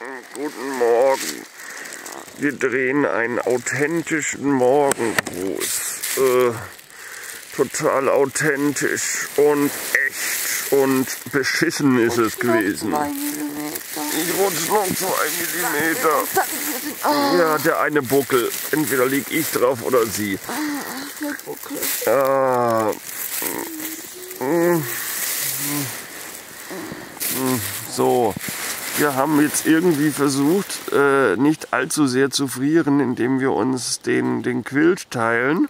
Guten Morgen. Wir drehen einen authentischen Morgengruß. Total authentisch und echt und beschissen ist es gewesen. Ich rutsche noch 2 Millimeter. Ja, der eine Buckel. Entweder liege ich drauf oder sie. Der Buckel. So, wir haben jetzt irgendwie versucht, nicht allzu sehr zu frieren, indem wir uns den Quilt teilen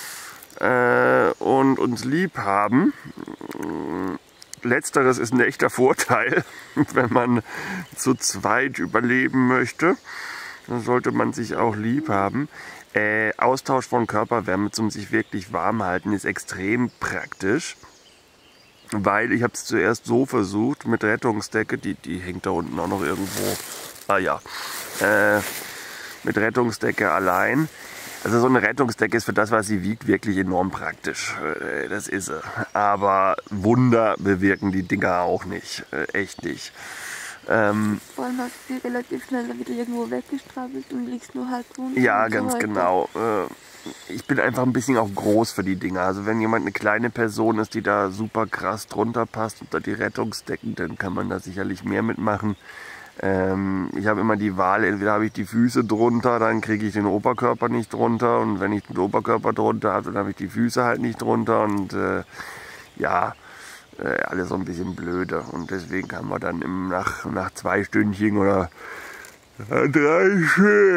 und uns lieb haben. Letzteres ist ein echter Vorteil, wenn man zu zweit überleben möchte. Dann sollte man sich auch lieb haben. Austausch von Körperwärme zum sich wirklich warm halten ist extrem praktisch. Weil ich habe es zuerst so versucht mit Rettungsdecke, die hängt da unten auch noch irgendwo. Ah ja, mit Rettungsdecke allein. Also so eine Rettungsdecke ist für das, was sie wiegt, wirklich enorm praktisch. Das ist sie. Aber Wunder bewirken die Dinger auch nicht. Echt nicht. Vor allem hast du die relativ schnell wieder irgendwo weggestrabbelt und liegst nur halb runter. Ja, ganz genau. Ich bin einfach ein bisschen auch groß für die Dinger. Also wenn jemand eine kleine Person ist, die da super krass drunter passt unter die Rettungsdecken, dann kann man da sicherlich mehr mitmachen. Ich habe immer die Wahl, entweder habe ich die Füße drunter, dann kriege ich den Oberkörper nicht drunter. Und wenn ich den Oberkörper drunter habe, dann habe ich die Füße halt nicht drunter. Und ja, alles so ein bisschen blöde. Und deswegen haben wir dann nach 2 Stündchen oder 3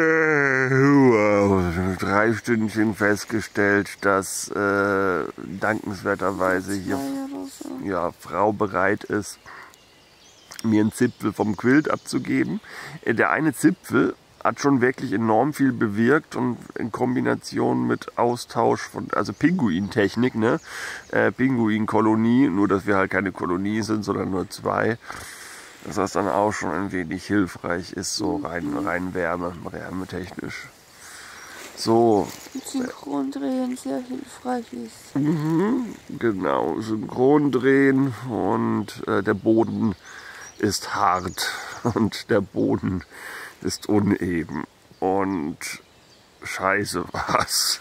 Stündchen festgestellt, dass dankenswerterweise hier Frau bereit ist, mir einen Zipfel vom Quilt abzugeben. Der eine Zipfel hat schon wirklich enorm viel bewirkt und in Kombination mit Austausch von, also Pinguintechnik, ne? Pinguinkolonie, nur dass wir halt keine Kolonie sind, sondern nur 2. Dass das dann auch schon ein wenig hilfreich ist, so rein wärmetechnisch. So. Synchrondrehen sehr hilfreich ist. Genau, Synchrondrehen und der Boden ist hart und der Boden ist uneben und scheiße was.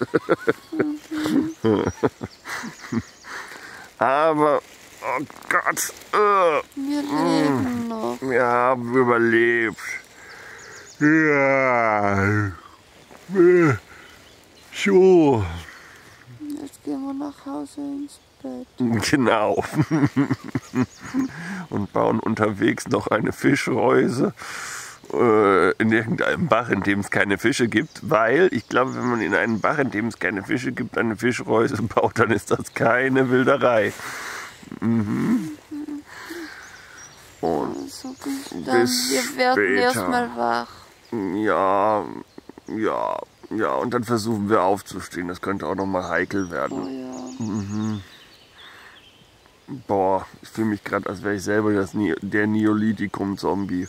Aber, oh Gott, wir leben noch. Wir haben überlebt. Ja. So. Jetzt gehen wir nach Hause ins Bett. Genau. Und bauen unterwegs noch eine Fischreuse in irgendeinem Bach, in dem es keine Fische gibt. Weil ich glaube, wenn man in einen Bach, in dem es keine Fische gibt, eine Fischreuse baut, dann ist das keine Wilderei. Und also wir werden erstmal wach. Ja. Und dann versuchen wir aufzustehen. Das könnte auch noch mal heikel werden. Oh ja. Boah, ich fühle mich gerade, als wäre ich selber der Neolithikum-Zombie.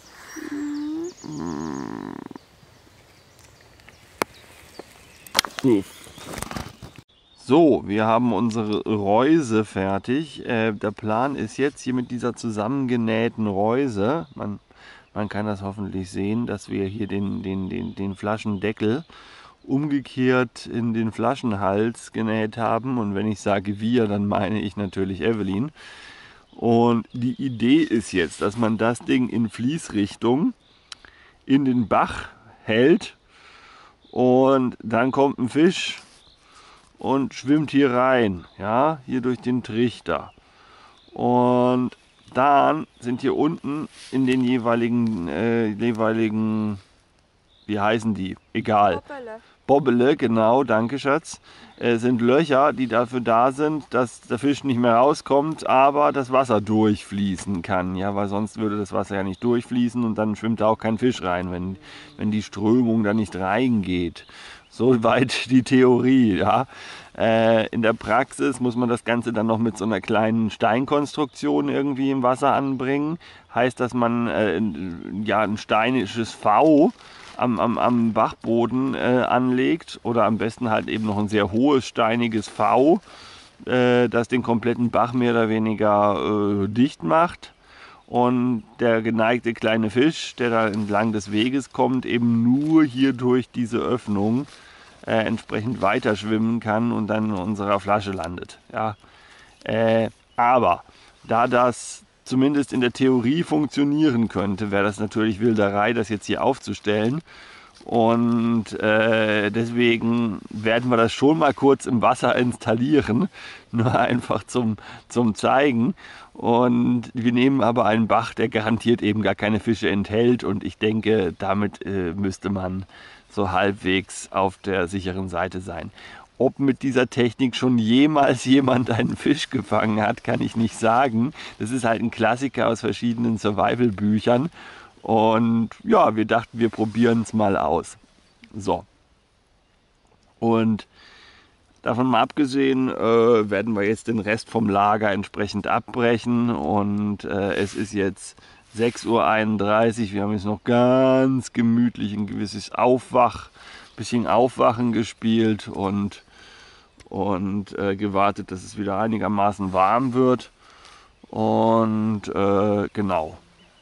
So, wir haben unsere Reuse fertig. Der Plan ist jetzt hier mit dieser zusammengenähten Reuse, man kann das hoffentlich sehen, dass wir hier den Flaschendeckel umgekehrt in den Flaschenhals genäht haben. Und wenn ich sage wir, dann meine ich natürlich Evelyn. Und die Idee ist jetzt, dass man das Ding in Fließrichtung in den Bach hält und dann kommt ein Fisch und schwimmt hier rein, ja, hier durch den Trichter. Und dann sind hier unten in den jeweiligen, wie heißen die? Egal. Bobbele, genau, danke Schatz. Sind Löcher, die dafür da sind, dass der Fisch nicht mehr rauskommt, aber das Wasser durchfließen kann. Ja, weil sonst würde das Wasser ja nicht durchfließen und dann schwimmt da auch kein Fisch rein, wenn die Strömung da nicht reingeht. Soweit die Theorie, ja. In der Praxis muss man das Ganze dann noch mit so einer kleinen Steinkonstruktion irgendwie im Wasser anbringen. Heißt, dass man ein steinisches V am Bachboden anlegt oder am besten halt eben noch ein sehr hohes steiniges V, das den kompletten Bach mehr oder weniger dicht macht. und der geneigte kleine Fisch, der da entlang des Weges kommt, eben nur hier durch diese Öffnung entsprechend weiter schwimmen kann und dann in unserer Flasche landet. Ja. Aber da das zumindest in der Theorie funktionieren könnte, wäre das natürlich Wilderei, das jetzt hier aufzustellen. Und deswegen werden wir das schon mal kurz im Wasser installieren, nur einfach zum Zeigen. Und wir nehmen aber einen Bach, der garantiert eben gar keine Fische enthält. Und ich denke, damit müsste man so halbwegs auf der sicheren Seite sein. Ob mit dieser Technik schon jemals jemand einen Fisch gefangen hat, kann ich nicht sagen. Das ist halt ein Klassiker aus verschiedenen Survival-Büchern. Und ja, wir dachten, wir probieren es mal aus. So. Und davon mal abgesehen, werden wir jetzt den Rest vom Lager entsprechend abbrechen. Und es ist jetzt 6:31 Uhr. Wir haben jetzt noch ganz gemütlich ein gewisses bisschen Aufwachen gespielt und gewartet, dass es wieder einigermaßen warm wird. Und genau.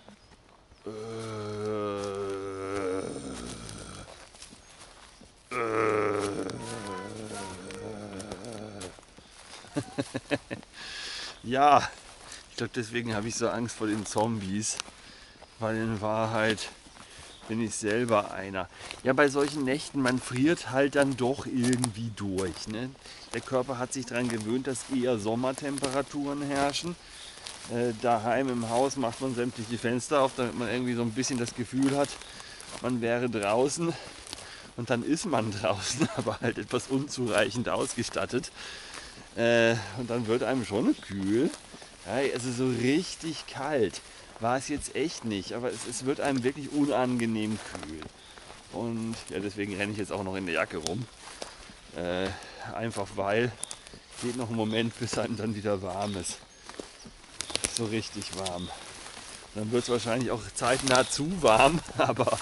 Ja, ich glaube, deswegen habe ich so Angst vor den Zombies, weil in Wahrheit bin ich selber einer. Ja, bei solchen Nächten, man friert halt dann doch irgendwie durch. Ne? Der Körper hat sich daran gewöhnt, dass eher Sommertemperaturen herrschen. Daheim im Haus macht man sämtliche Fenster auf, damit man irgendwie so ein bisschen das Gefühl hat, man wäre draußen. Und dann ist man draußen, aber halt etwas unzureichend ausgestattet. Und dann wird einem schon kühl. Ja, also so richtig kalt war es jetzt echt nicht, aber es wird einem wirklich unangenehm kühl. Und ja, deswegen renne ich jetzt auch noch in der Jacke rum. Einfach weil, geht noch ein Moment, bis einem dann wieder warm ist. So richtig warm. Dann wird es wahrscheinlich auch zeitnah zu warm, aber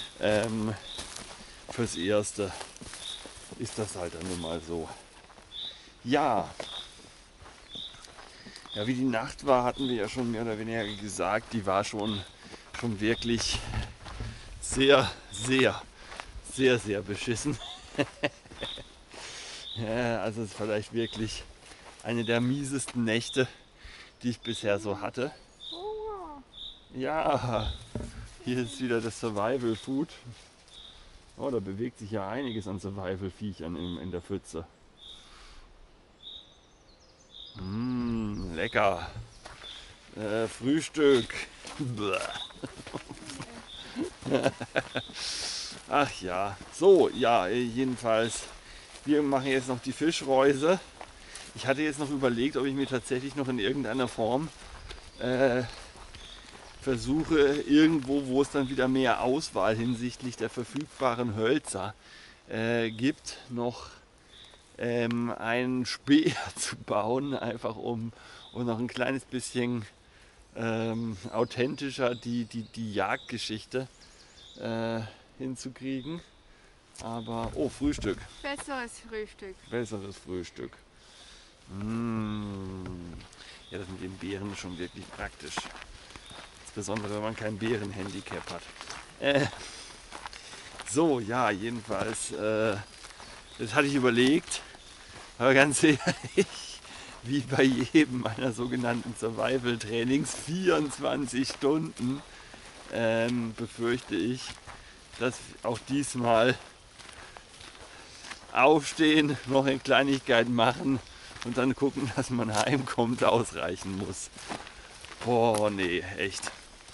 fürs Erste ist das halt dann nun mal so. Ja, wie die Nacht war, hatten wir ja schon mehr oder weniger gesagt, die war schon wirklich sehr, sehr, sehr, sehr beschissen. Ja, also es ist vielleicht wirklich eine der miesesten Nächte, die ich bisher so hatte. Ja, hier ist wieder das Survival Food. Oh, da bewegt sich ja einiges an Survival-Viechern in der Pfütze. Lecker. Frühstück. Ach ja. So, ja, jedenfalls. Wir machen jetzt noch die Fischreuse. Ich hatte jetzt noch überlegt, ob ich mir tatsächlich noch in irgendeiner Form versuche, irgendwo, wo es dann wieder mehr Auswahl hinsichtlich der verfügbaren Hölzer gibt, noch einen Speer zu bauen, einfach um noch ein kleines bisschen authentischer die Jagdgeschichte hinzukriegen. Aber, oh, Frühstück. Besseres Frühstück. Besseres Frühstück. Ja, das mit den Beeren ist schon wirklich praktisch. Insbesondere, wenn man kein Beerenhandicap hat. So, ja, jedenfalls, das hatte ich überlegt. Aber ganz ehrlich, wie bei jedem meiner sogenannten Survival-Trainings, 24 Stunden, befürchte ich, dass auch diesmal aufstehen, noch eine Kleinigkeit machen und dann gucken, dass man heimkommt, ausreichen muss. Boah, nee, echt.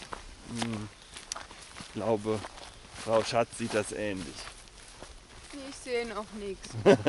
Ich glaube, Frau Schatz sieht das ähnlich. Ich sehe noch nichts.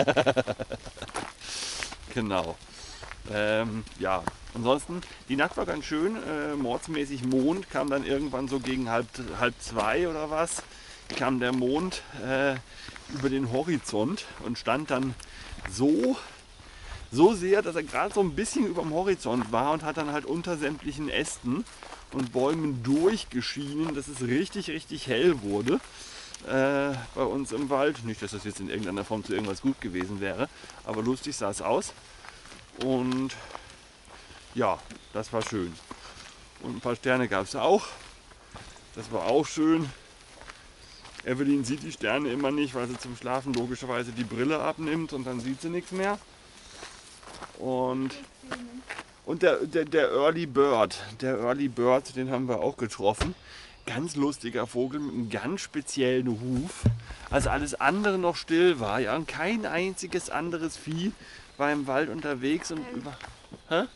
Genau. Ja, ansonsten, die Nacht war ganz schön. Mordsmäßig Mond kam dann irgendwann so gegen halb zwei oder was. Kam der Mond über den Horizont und stand dann so sehr, dass er gerade so ein bisschen über dem Horizont war und hat dann halt unter sämtlichen Ästen und Bäumen durchgeschienen, dass es richtig, richtig hell wurde bei uns im Wald. Nicht, dass das jetzt in irgendeiner Form zu irgendwas gut gewesen wäre, aber lustig sah es aus. Und ja, das war schön. Und ein paar Sterne gab es auch. Das war auch schön. Evelyn sieht die Sterne immer nicht, weil sie zum Schlafen logischerweise die Brille abnimmt und dann sieht sie nichts mehr. Und der Early Bird, den haben wir auch getroffen. Ganz lustiger Vogel mit einem ganz speziellen Ruf. Als alles andere noch still war, ja, und kein einziges anderes Vieh war im Wald unterwegs und über. Hä?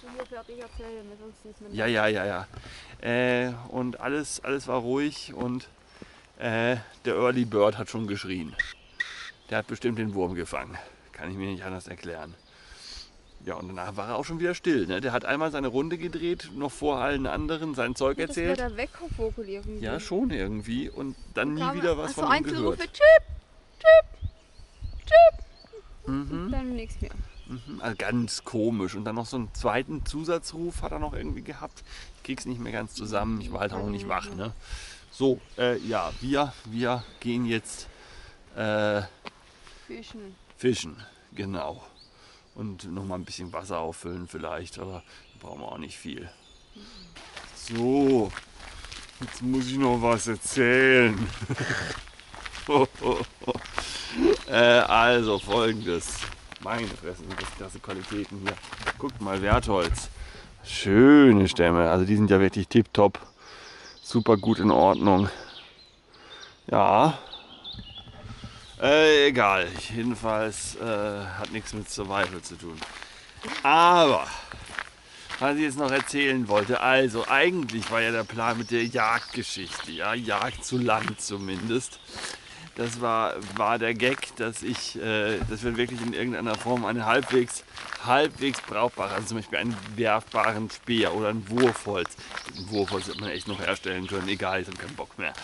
Ja. Und alles war ruhig und der Early Bird hat schon geschrien. Der hat bestimmt den Wurm gefangen. Kann ich mir nicht anders erklären. Ja, und danach war er auch schon wieder still. Ne? Der hat einmal seine Runde gedreht, noch vor allen anderen sein Zeug erzählt. Das war der Weckervogel irgendwie. Ja, schon irgendwie. Und dann nie wieder was von ihm gehört. Chip, Chip, Chip. Und dann nichts mehr. Also ganz komisch. Und dann noch so einen zweiten Zusatzruf hat er noch irgendwie gehabt. Ich krieg's nicht mehr ganz zusammen. Ich war halt auch noch nicht wach. Ne? So, ja, wir gehen jetzt fischen, genau. Und noch mal ein bisschen Wasser auffüllen vielleicht, aber da brauchen wir auch nicht viel. So, jetzt muss ich noch was erzählen. Also folgendes. Meine Fresse, sind das klasse Qualitäten hier. Guckt mal, Wertholz. Schöne Stämme, also die sind ja wirklich tipptopp. Super gut in Ordnung. Ja. Egal, jedenfalls hat nichts mit Survival zu tun. Aber, was ich jetzt noch erzählen wollte, also eigentlich war ja der Plan mit der Jagdgeschichte, ja, Jagd zu Land zumindest. Das war der Gag, dass wir wirklich in irgendeiner Form eine halbwegs brauchbare, also zum Beispiel einen werfbaren Speer oder ein Wurfholz. Ein Wurfholz wird man echt noch herstellen können, egal, ich habe keinen Bock mehr.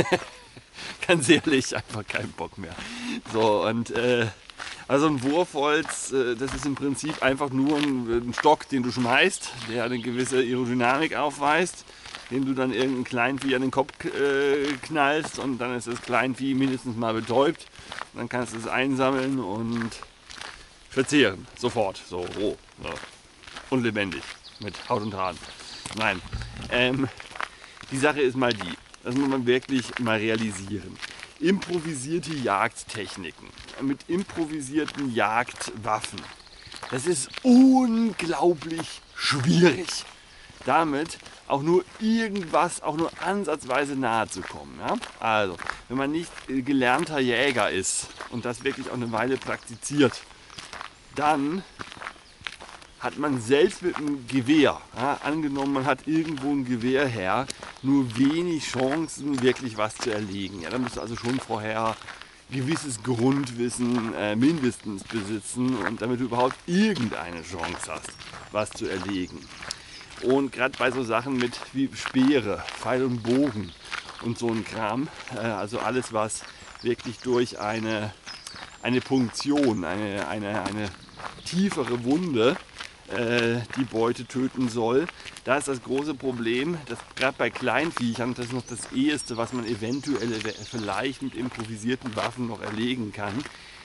Ganz ehrlich, einfach keinen Bock mehr. So, und also ein Wurfholz, das ist im Prinzip einfach nur ein Stock, den du schmeißt, der eine gewisse Aerodynamik aufweist, den du dann irgendeinem Kleinvieh an den Kopf knallst und dann ist das Kleinvieh mindestens mal betäubt. Und dann kannst du es einsammeln und verzehren, sofort, so roh, so. Und lebendig, mit Haut und Haaren. Nein, die Sache ist mal die. Das muss man wirklich mal realisieren. Improvisierte Jagdtechniken mit improvisierten Jagdwaffen. Das ist unglaublich schwierig. Damit auch nur irgendwas, auch nur ansatzweise nahe zu kommen. Ja? Also, wenn man nicht gelernter Jäger ist und das wirklich auch eine Weile praktiziert, dann hat man selbst mit einem Gewehr, ja, angenommen man hat irgendwo ein Gewehr her, nur wenig Chancen wirklich was zu erlegen. Ja, da musst du also schon vorher gewisses Grundwissen mindestens besitzen und damit du überhaupt irgendeine Chance hast, was zu erlegen. Und gerade bei so Sachen mit wie Speere, Pfeil und Bogen und so ein Kram, also alles was wirklich durch eine Punktion, eine tiefere Wunde die Beute töten soll. Da ist das große Problem, dass gerade bei Kleinviechern, das ist noch das Eheste, was man eventuell vielleicht mit improvisierten Waffen noch erlegen kann,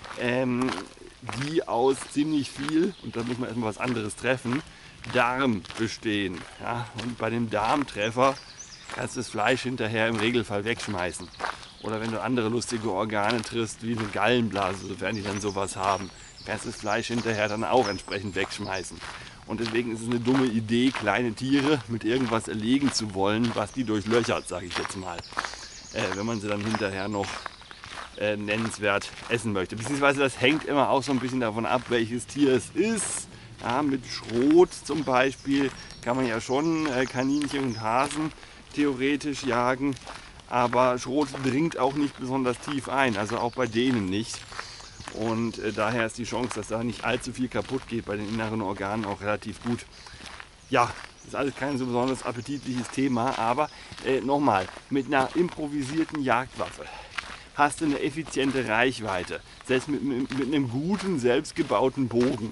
die aus ziemlich viel, und da muss man erstmal was anderes treffen, Darm bestehen. Ja? Und bei dem Darmtreffer kannst du das Fleisch hinterher im Regelfall wegschmeißen. Oder wenn du andere lustige Organe triffst, wie eine Gallenblase, sofern die dann sowas haben, kannst du das Fleisch hinterher dann auch entsprechend wegschmeißen. Und deswegen ist es eine dumme Idee, kleine Tiere mit irgendwas erlegen zu wollen, was die durchlöchert, sage ich jetzt mal. Wenn man sie dann hinterher noch nennenswert essen möchte. Beziehungsweise das hängt immer auch so ein bisschen davon ab, welches Tier es ist. Ja, mit Schrot zum Beispiel kann man ja schon Kaninchen und Hasen theoretisch jagen. Aber Schrot dringt auch nicht besonders tief ein, also auch bei denen nicht. Und daher ist die Chance, dass da nicht allzu viel kaputt geht bei den inneren Organen auch relativ gut. Ja, ist alles kein so besonders appetitliches Thema, aber nochmal, mit einer improvisierten Jagdwaffe hast du eine effiziente Reichweite, selbst mit einem guten, selbstgebauten Bogen.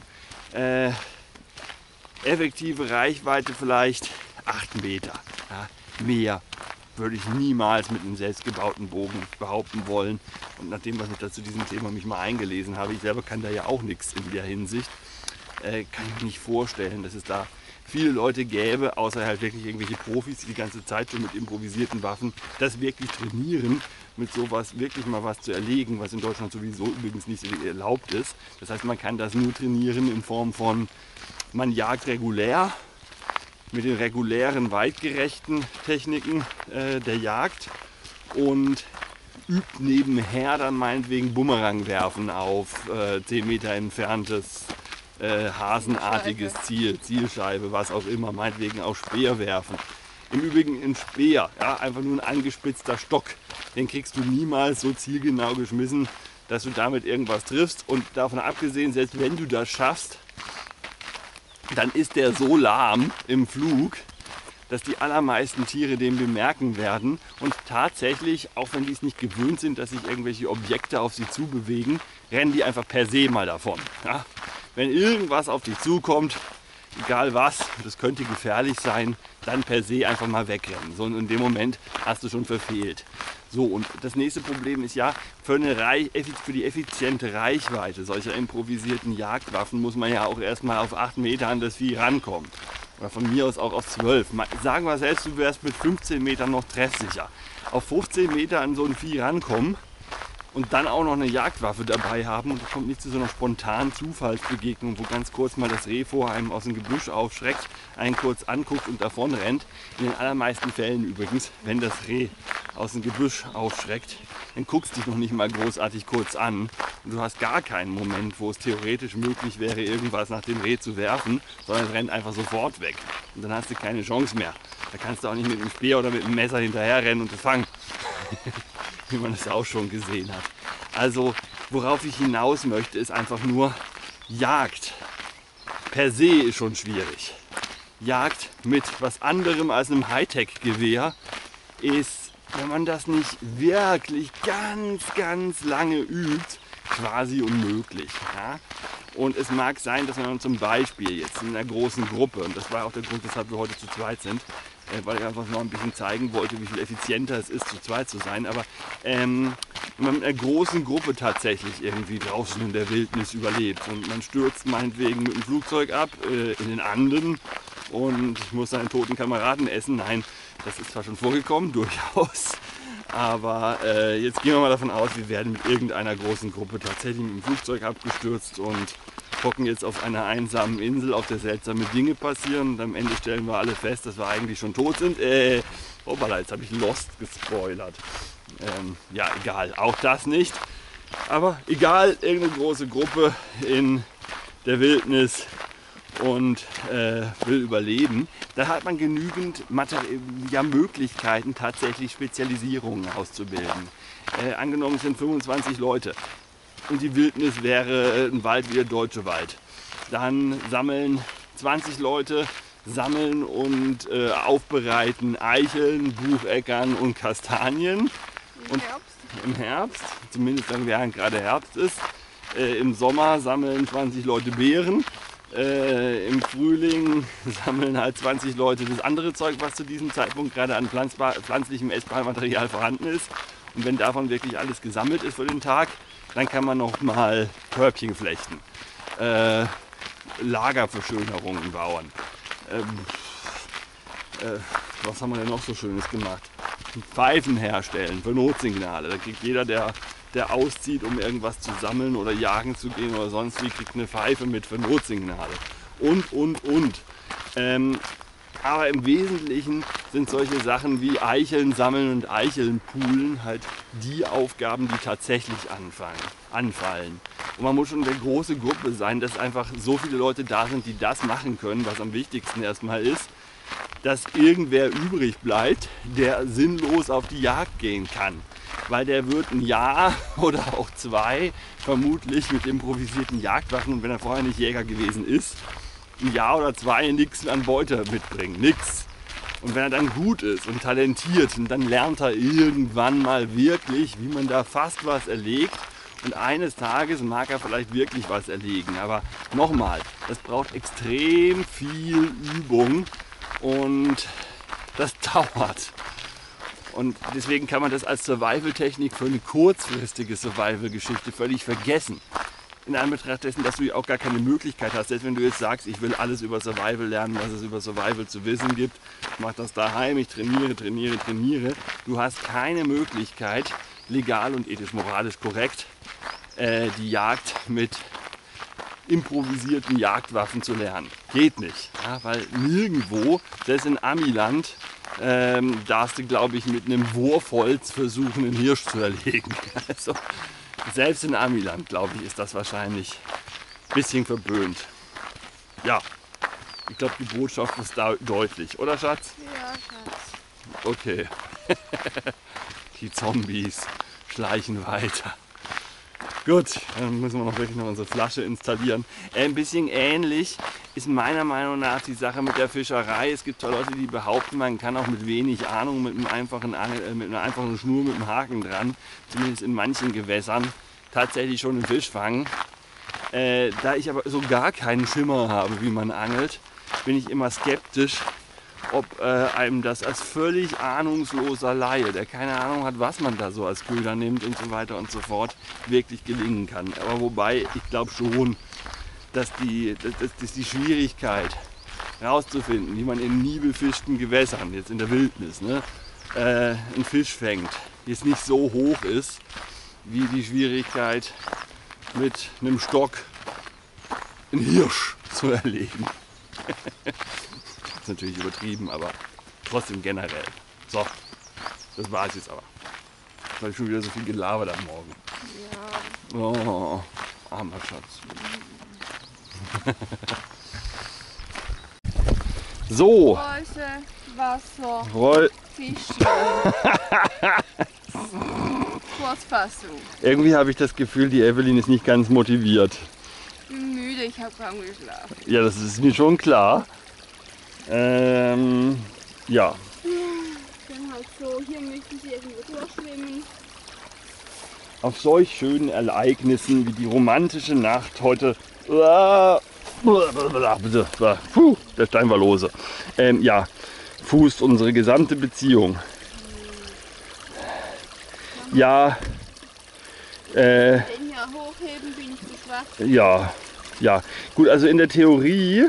Effektive Reichweite vielleicht 8 Meter, ja, mehr würde ich niemals mit einem selbstgebauten Bogen behaupten wollen. Und nachdem, was ich da zu diesem Thema mich mal eingelesen habe, ich selber kann da ja auch nichts in der Hinsicht, kann ich mir nicht vorstellen, dass es da viele Leute gäbe, außer halt wirklich irgendwelche Profis, die die ganze Zeit schon mit improvisierten Waffen das wirklich trainieren, mit sowas wirklich mal was zu erlegen, was in Deutschland sowieso übrigens nicht erlaubt ist. Das heißt, man kann das nur trainieren in Form von, man jagt regulär, mit den regulären, weitgerechten Techniken der Jagd und übt nebenher dann meinetwegen Bumerang werfen auf 10 Meter entferntes hasenartiges Ziel, Zielscheibe, was auch immer, meinetwegen auch Speer werfen. Im Übrigen ein Speer, ja, einfach nur ein angespitzter Stock, den kriegst du niemals so zielgenau geschmissen, dass du damit irgendwas triffst. Und davon abgesehen, selbst wenn du das schaffst, dann ist der so lahm im Flug, dass die allermeisten Tiere den bemerken werden und tatsächlich, auch wenn die es nicht gewöhnt sind, dass sich irgendwelche Objekte auf sie zubewegen, rennen die einfach per se mal davon. Ja? Wenn irgendwas auf dich zukommt, egal was, das könnte gefährlich sein, dann per se einfach mal wegrennen. So, und in dem Moment hast du schon verfehlt. So, und das nächste Problem ist ja, für die effiziente Reichweite solcher improvisierten Jagdwaffen muss man ja auch erstmal auf 8 Meter an das Vieh rankommen. Oder von mir aus auch auf 12. Sagen wir selbst, du wärst mit 15 Metern noch treffsicher. Auf 15 Meter an so ein Vieh rankommen und dann auch noch eine Jagdwaffe dabei haben und es kommt nicht zu so einer spontanen Zufallsbegegnung, wo ganz kurz mal das Reh vor einem aus dem Gebüsch aufschreckt, einen kurz anguckt und davon rennt. In den allermeisten Fällen übrigens, wenn das Reh aus dem Gebüsch aufschreckt, dann guckst du dich noch nicht mal großartig kurz an und du hast gar keinen Moment, wo es theoretisch möglich wäre, irgendwas nach dem Reh zu werfen, sondern es rennt einfach sofort weg und dann hast du keine Chance mehr. Da kannst du auch nicht mit dem Speer oder mit dem Messer hinterher rennen und es fangen. Wie man es auch schon gesehen hat. Also worauf ich hinaus möchte, ist einfach nur, Jagd per se ist schon schwierig. Jagd mit was anderem als einem Hightech-Gewehr ist, wenn man das nicht wirklich ganz lange übt, quasi unmöglich. Ja? Und es mag sein, dass man zum Beispiel jetzt in einer großen Gruppe, und das war auch der Grund, weshalb wir heute zu zweit sind, weil ich einfach noch ein bisschen zeigen wollte, wie viel effizienter es ist, zu zweit zu sein. Aber wenn man in einer großen Gruppe tatsächlich irgendwie draußen in der Wildnis überlebt und man stürzt meinetwegen mit dem Flugzeug ab in den Anden und muss seinen toten Kameraden essen. Nein, das ist zwar schon vorgekommen, durchaus. Aber jetzt gehen wir mal davon aus, wir werden mit irgendeiner großen Gruppe tatsächlich mit dem Flugzeug abgestürzt und hocken jetzt auf einer einsamen Insel, auf der seltsame Dinge passieren. Und am Ende stellen wir alle fest, dass wir eigentlich schon tot sind. Hoppala, jetzt habe ich Lost gespoilert. Ja, egal, auch das nicht. Aber egal, irgendeine große Gruppe in der Wildnis und will überleben, da hat man genügend Möglichkeiten, tatsächlich Spezialisierungen auszubilden. Angenommen, es sind 25 Leute und die Wildnis wäre ein Wald wie der Deutsche Wald. Dann sammeln 20 Leute, sammeln und aufbereiten Eicheln, Bucheckern und Kastanien. Im Herbst, zumindest dann während gerade Herbst ist. Im Sommer sammeln 20 Leute Beeren. Im Frühling sammeln halt 20 Leute das andere Zeug, was zu diesem Zeitpunkt gerade an pflanzlichem essbarem Material vorhanden ist. Und wenn davon wirklich alles gesammelt ist für den Tag, dann kann man noch mal Körbchen flechten, Lagerverschönerungen bauen. Was haben wir denn noch so Schönes gemacht? Pfeifen herstellen für Notsignale. Da kriegt jeder, der auszieht, um irgendwas zu sammeln oder jagen zu gehen oder sonst wie, kriegt eine Pfeife mit für Notsignale. Und. Aber im Wesentlichen sind solche Sachen wie Eicheln sammeln und Eicheln poolen halt die Aufgaben, die tatsächlich anfallen. Und man muss schon eine große Gruppe sein, dass einfach so viele Leute da sind, die das machen können, was am wichtigsten erstmal ist, dass irgendwer übrig bleibt, der sinnlos auf die Jagd gehen kann. Weil der wird ein Jahr oder auch 2 vermutlich mit improvisierten Jagdwaffen, und wenn er vorher nicht Jäger gewesen ist, ein Jahr oder 2 nichts an Beute mitbringen, nix. Und wenn er dann gut ist und talentiert, und dann lernt er irgendwann mal wirklich, wie man da fast was erlegt, und eines Tages mag er vielleicht wirklich was erlegen. Aber nochmal, das braucht extrem viel Übung und das dauert. Und deswegen kann man das als Survival-Technik für eine kurzfristige Survival-Geschichte völlig vergessen. in Anbetracht dessen, dass du auch gar keine Möglichkeit hast, selbst wenn du jetzt sagst, ich will alles über Survival lernen, was es über Survival zu wissen gibt, ich mache das daheim, ich trainiere, du hast keine Möglichkeit, legal und ethisch, moralisch korrekt, die Jagd mit improvisierten Jagdwaffen zu lernen. Geht nicht, ja, weil nirgendwo, selbst in Amiland, darfst du, glaube ich, mit einem Wurfholz versuchen, einen Hirsch zu erlegen. Also, selbst in Amiland, glaube ich, ist das wahrscheinlich ein bisschen verböhnt. Ja, ich glaube, die Botschaft ist da deutlich, oder Schatz? Ja, Schatz. Okay. Die Zombies schleichen weiter. Gut, dann müssen wir wirklich noch unsere Flasche installieren. Ein bisschen ähnlich ist meiner Meinung nach die Sache mit der Fischerei. Es gibt zwar Leute, die behaupten, man kann auch mit wenig Ahnung, mit einer einfachen Schnur mit einem Haken dran, zumindest in manchen Gewässern, tatsächlich schon einen Fisch fangen. Da ich aber so gar keinen Schimmer habe, wie man angelt, bin ich immer skeptisch, ob einem das als völlig ahnungsloser Laie, der keine Ahnung hat, was man da so als Köder nimmt und so weiter und so fort, wirklich gelingen kann. Aber wobei, ich glaube schon, dass die Schwierigkeit herauszufinden, wie man in nie befischten Gewässern, jetzt in der Wildnis, ne, einen Fisch fängt, jetzt nicht so hoch ist, wie die Schwierigkeit mit einem Stock einen Hirsch zu erlegen. Das ist natürlich übertrieben, aber trotzdem generell. So, das war es jetzt aber. Jetzt habe ich schon wieder so viel gelabert am Morgen. Ja. Oh, armer Schatz. So. Reuse, Wasser, Roll. Fische. Kurzfassung. Irgendwie habe ich das Gefühl, die Evelyn ist nicht ganz motiviert. Ich bin müde, ich habe kaum geschlafen. Ja, das ist mir schon klar. Ja. Dann halt so, hier möchten sie irgendwo durchschwimmen. Auf solch schönen Ereignissen wie die romantische Nacht heute. Der Stein war lose. Ja, fußt unsere gesamte Beziehung. Ja. Den hier hochheben, bin ich zu schwach. Ja, ja. Gut, also in der Theorie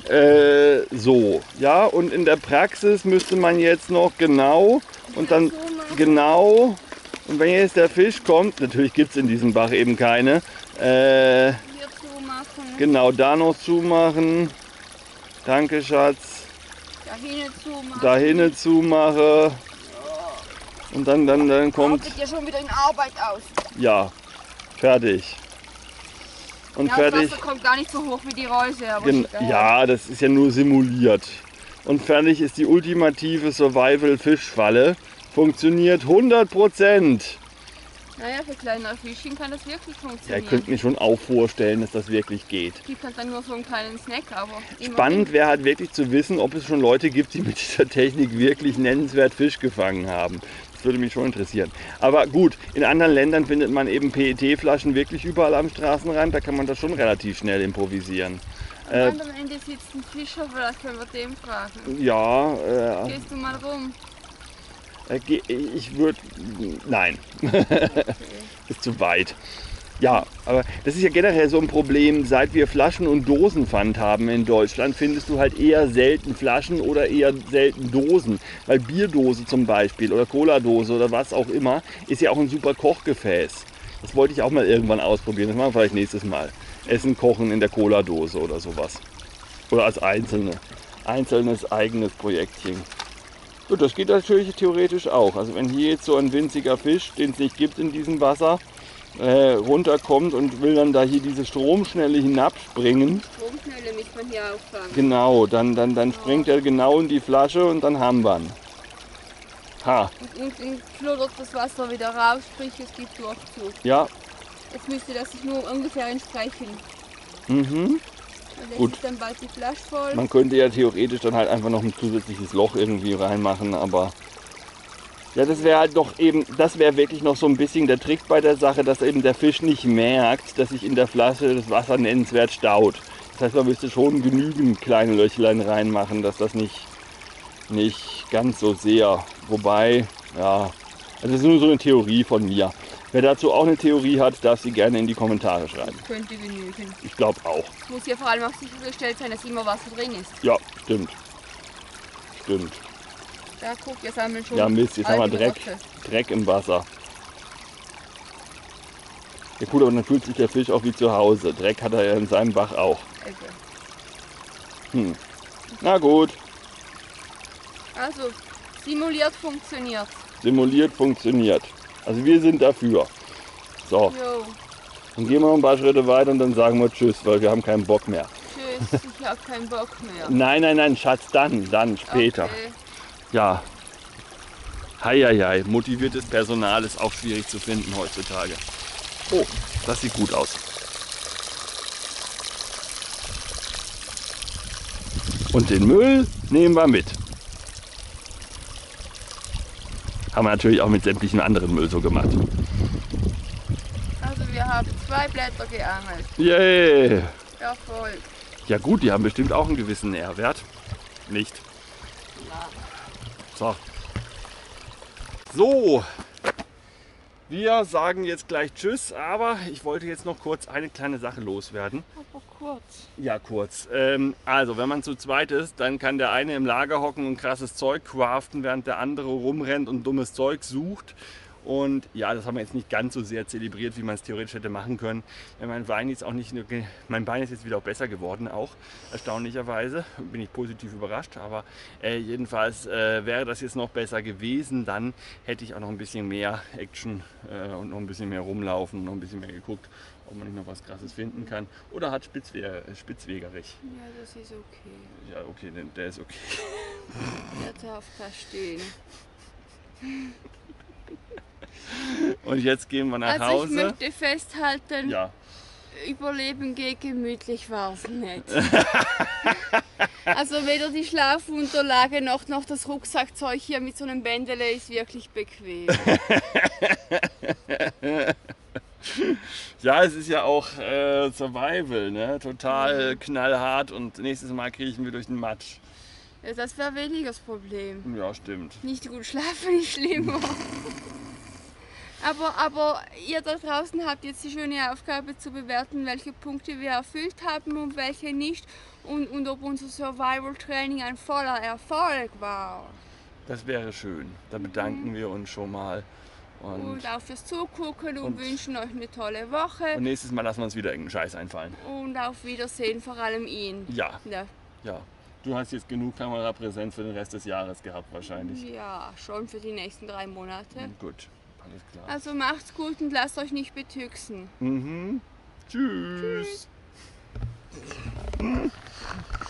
so, ja, und in der Praxis müsste man jetzt noch genau und dann genau, und wenn jetzt der Fisch kommt, natürlich gibt es in diesem Bach eben keine, Hier zumachen. genau, da noch zumachen, danke Schatz, da hinten zumache und dann kommt, Sieht ja schon wieder in Arbeit aus. ja, fertig. Und Ja, fertig. das Wasser kommt gar nicht so hoch wie die Reuse, aber egal. Ja, das ist ja nur simuliert. Und fertig ist die ultimative Survival-Fischfalle. Funktioniert 100%. Naja, für kleinere Fischchen kann das wirklich Ja, funktionieren. ihr könnt mir schon auch vorstellen, dass das wirklich geht. Die kann dann nur so einen kleinen Snack, aber Spannend wäre halt wirklich zu wissen, ob es schon Leute gibt, die mit dieser Technik wirklich nennenswert Fisch gefangen haben. Das würde mich schon interessieren. Aber gut, in anderen Ländern findet man eben PET-Flaschen wirklich überall am Straßenrand. Da kann man das schon relativ schnell improvisieren. Am anderen Ende sitzt ein Fischer, vielleicht können wir dem fragen. Ja, Gehst du mal rum? ich würde... Nein, Okay. ist zu weit. Ja, aber das ist ja generell so ein Problem, seit wir Flaschen- und Dosenpfand haben in Deutschland, findest du halt eher selten Flaschen oder eher selten Dosen. Weil Bierdose zum Beispiel oder Cola-Dose oder was auch immer, ist ja auch ein super Kochgefäß. Das wollte ich auch mal irgendwann ausprobieren, das machen wir vielleicht nächstes Mal. Essen, kochen in der Cola-Dose oder sowas. Oder als einzelnes eigenes Projektchen. Gut, das geht natürlich theoretisch auch. Also wenn hier jetzt so ein winziger Fisch, den es nicht gibt in diesem Wasser, runterkommt und will dann da hier diese Stromschnelle hinabspringen. Stromschnelle müsste man hier auffangen. Genau, dann springt er genau in die Flasche und dann haben wir ihn. Ha, Und unten fluttert das Wasser wieder raus, sprich es gibt Durchzug. ja, Jetzt müsste das sich nur ungefähr entsprechen. mhm. Und Gut. jetzt ist dann bald die Flasche voll. Man könnte ja theoretisch dann halt einfach noch ein zusätzliches Loch irgendwie reinmachen, aber ja, das wäre halt doch eben, das wäre wirklich noch so ein bisschen der Trick bei der Sache, dass eben der Fisch nicht merkt, dass sich in der Flasche das Wasser nennenswert staut. Das heißt, man müsste schon genügend kleine Löchlein reinmachen, dass das nicht ganz so sehr, wobei, ja, also das ist nur so eine Theorie von mir. Wer dazu auch eine Theorie hat, darf sie gerne in die Kommentare schreiben. Könnte genügen. Ich glaube auch. Es muss ja vor allem auch sichergestellt sein, dass immer Wasser drin ist. Ja, stimmt. Stimmt. Da guck, wir sammeln schon. Ja Mist, jetzt haben wir Dreck. Algenrotte. Dreck im Wasser. Ja gut, aber dann fühlt sich der Fisch auch wie zu Hause. Dreck hat er ja in seinem Bach auch. Also. Na gut, Also, simuliert funktioniert. simuliert funktioniert. Also wir sind dafür. So, Jo, dann gehen wir noch ein paar Schritte weiter und dann sagen wir Tschüss, weil wir haben keinen Bock mehr. tschüss, ich hab keinen Bock mehr. Nein, Schatz, dann später. Okay. Ja. Heieiei, motiviertes Personal ist auch schwierig zu finden heutzutage. Oh, das sieht gut aus. Und den Müll nehmen wir mit. Haben wir natürlich auch mit sämtlichen anderen Müll so gemacht. Also wir haben 2 Blätter geangelt. Yay! Erfolg. Ja gut, die haben bestimmt auch einen gewissen Nährwert. Nicht. Na, So, wir sagen jetzt gleich Tschüss, aber ich wollte jetzt noch kurz eine kleine Sache loswerden. aber kurz. Ja, kurz. Also, wenn man zu zweit ist, dann kann der eine im Lager hocken und krasses Zeug craften, während der andere rumrennt und dummes Zeug sucht. Und ja, das haben wir jetzt nicht ganz so sehr zelebriert, wie man es theoretisch hätte machen können. Mein Bein ist jetzt wieder auch besser geworden, auch erstaunlicherweise. Bin ich positiv überrascht, aber jedenfalls wäre das jetzt noch besser gewesen. Dann hätte ich auch noch ein bisschen mehr Action und noch ein bisschen mehr rumlaufen und noch ein bisschen mehr geguckt, ob man nicht noch was Krasses finden kann. Oder hat Spitzwegerich. Ja, das ist okay. Ja, okay, der ist okay. Der darf da stehen. Und jetzt gehen wir nach Also Hause. ich möchte festhalten, Ja. Überleben geht gemütlich war es nicht. Also weder die Schlafunterlage noch das Rucksackzeug hier mit so einem Bändele ist wirklich bequem. Ja, es ist ja auch Survival, ne? Total knallhart und nächstes Mal kriechen wir durch den Matsch. Ja, das wäre weniger das Problem. Ja, stimmt. Nicht gut schlafen ist schlimmer. Aber ihr da draußen habt jetzt die schöne Aufgabe zu bewerten, welche Punkte wir erfüllt haben und welche nicht. Und ob unser Survival-Training ein voller Erfolg war. Das wäre schön. Da bedanken wir uns schon mal. Und auch fürs Zugucken und wünschen euch eine tolle Woche. Und nächstes Mal lassen wir uns wieder irgendeinen Scheiß einfallen. Und auf Wiedersehen, vor allem ihn. Ja, Ja, ja. Du hast jetzt genug Kamerapräsenz für den Rest des Jahres gehabt wahrscheinlich. ja, schon für die nächsten 3 Monate. Gut, alles klar. Also macht's gut und lasst euch nicht betüxen. Mhm. Tschüss.